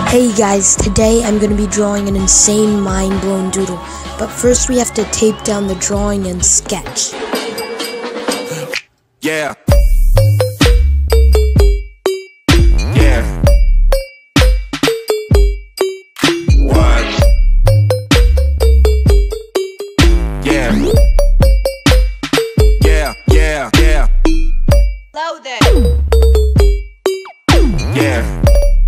Hey guys, today I'm going to be drawing an insane mind-blown doodle, but first we have to tape down the drawing and sketch. Yeah. Yeah. What? Yeah. Yeah, yeah, yeah. Load it. Yeah.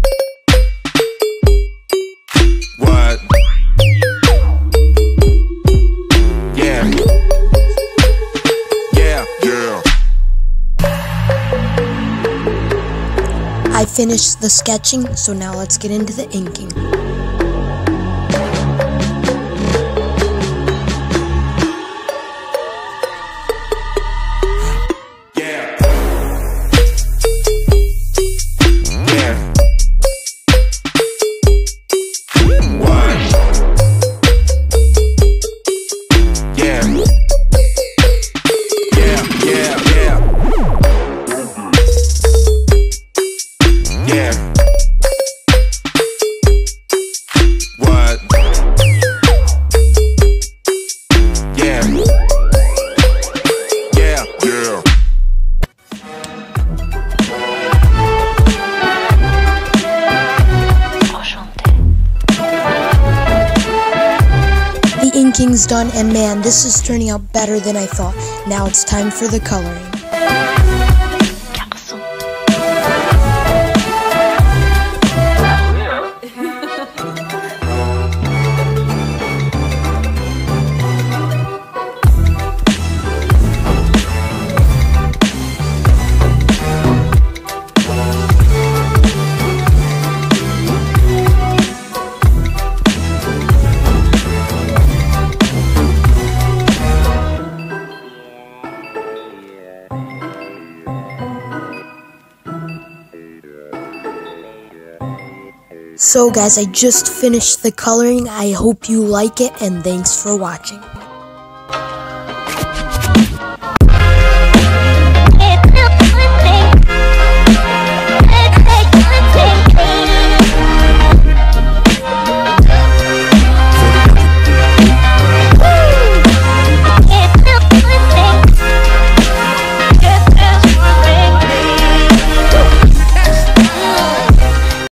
What? Yeah. Yeah, yeah. I finished the sketching, so now let's get into the inking. Yeah. Yeah. What? Yeah. Yeah, yeah, yeah. Yeah. What? Yeah. Yeah, yeah. The inking's done, and man, this is turning out better than I thought. Now it's time for the coloring. So guys, I just finished the coloring. I hope you like it, and thanks for watching.